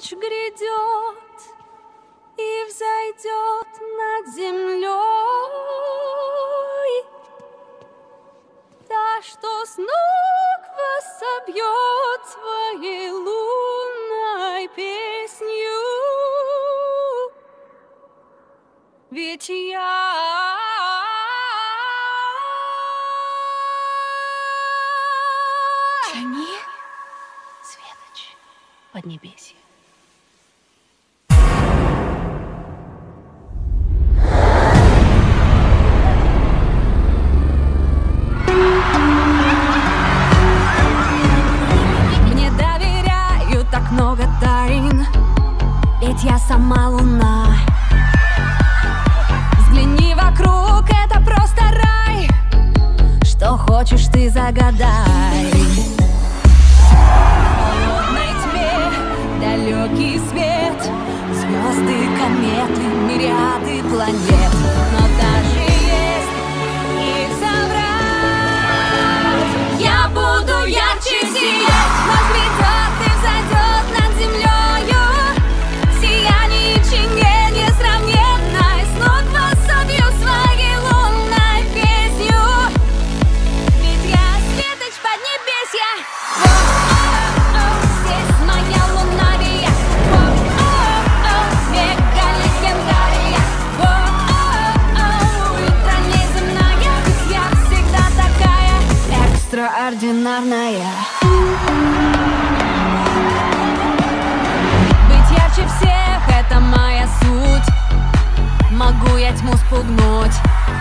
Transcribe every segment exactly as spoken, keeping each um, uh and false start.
ночь грядет и взойдет над землей, та, что с ног вас собьет своей лунной песнью. Ведь я Чани, Светоч, Поднебесье. мне доверяют так много тайн, ведь я сама луна. Взгляни вокруг, это просто рай, что хочешь ты загадай. В холодной тьме далекий свет, звезды, кометы, мириады планет, но даже есть их забрать. Я буду ярче сиять, ночь грядет и взойдет над землею, сияние чине несравненной, с ног вас собью своей лунной песнью. Ведь я Светоч Поднебесья. Здесь моя лунария, века легендария, ультра неземная, ведь я всегда такая экстраординарная. Быть ярче всех — это моя суть. Могу я тьму спугнуть.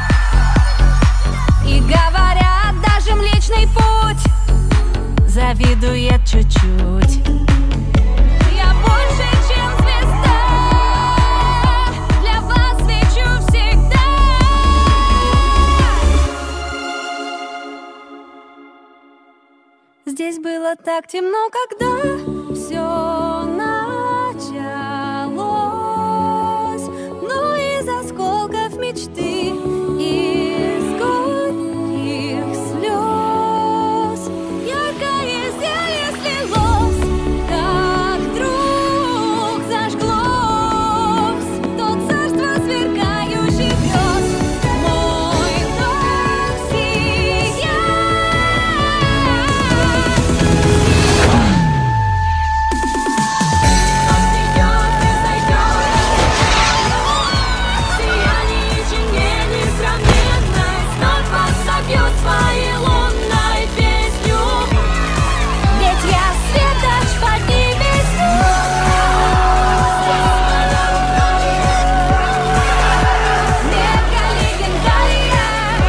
И говорят, даже Млечный Путь завидует чуть-чуть. Я больше, чем звезда, для вас свечу всегда. Здесь было так темно, когда все началось, но из осколков мечты, из горьких слез яркое зелье слилось, как вдруг зажглось то царство сверкающих звезд. Мой дом сияет. Своей лунной песнью. Ведь я Светоч Поднебесья. Века легендария,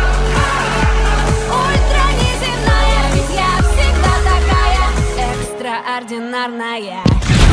ультра неземная, ведь я всегда такая экстраординарная.